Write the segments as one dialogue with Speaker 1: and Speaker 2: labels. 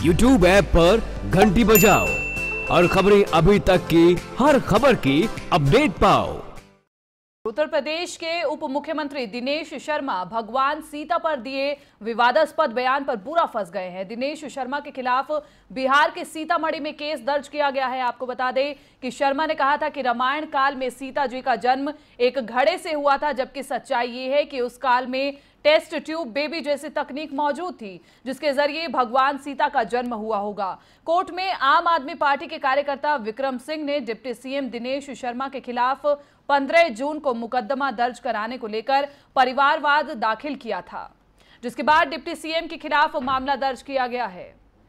Speaker 1: YouTube app पर घंटी बजाओ और खबरें अभी तक की हर खबर की अपडेट पाओ।
Speaker 2: उत्तर प्रदेश के उप मुख्यमंत्री दिनेश शर्मा भगवान सीता पर दिए विवादास्पद बयान पर बुरा फंस गए हैं। दिनेश शर्मा के खिलाफ बिहार के सीतामढ़ी में केस दर्ज किया गया है। आपको बता दें कि शर्मा ने कहा था कि रामायण काल में सीता जी का जन्म एक घड़े से हुआ था, जबकि सच्चाई ये है कि उस काल में टेस्ट ट्यूब बेबी जैसी तकनीक मौजूद थी, जिसके जरिए भगवान सीता का जन्म हुआ होगा। कोर्ट में आम आदमी पार्टी के कार्यकर्ता विक्रम सिंह ने डिप्टी सीएम दिनेश शर्मा के खिलाफ 15 जून को मुकदमा दर्ज कराने को लेकर परिवारवाद दाखिल किया था, जिसके बाद डिप्टी सीएम के खिलाफ मामला दर्ज किया गया है।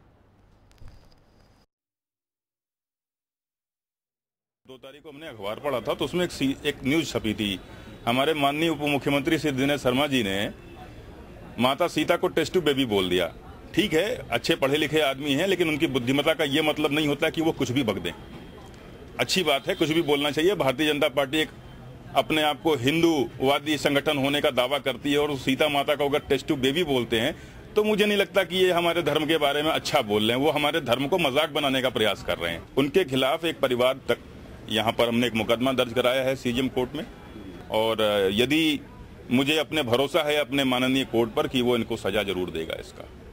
Speaker 3: दो तारीख को हमने अखबार पढ़ा था, तो उसमें एक न्यूज छपी थी। हमारे माननीय उप मुख्यमंत्री श्री दिनेश शर्मा जी ने माता सीता को टेस्ट ट्यूब बेबी बोल दिया। ठीक है, अच्छे पढ़े लिखे आदमी हैं, लेकिन उनकी बुद्धिमत्ता का ये मतलब नहीं होता कि वो कुछ भी बक दें। अच्छी बात है, कुछ भी बोलना चाहिए। भारतीय जनता पार्टी एक अपने आप को हिंदूवादी संगठन होने का दावा करती है, और सीता माता को अगर टेस्ट ट्यूब बेबी बोलते हैं तो मुझे नहीं लगता कि ये हमारे धर्म के बारे में अच्छा बोल रहे हैं। वो हमारे धर्म को मजाक बनाने का प्रयास कर रहे हैं। उनके खिलाफ एक परिवार तक यहाँ पर हमने एक मुकदमा दर्ज कराया है सीजीएम कोर्ट में, और यदि मुझे अपने भरोसा है अपने माननीय कोर्ट पर कि वो इनको सजा जरूर देगा इसका।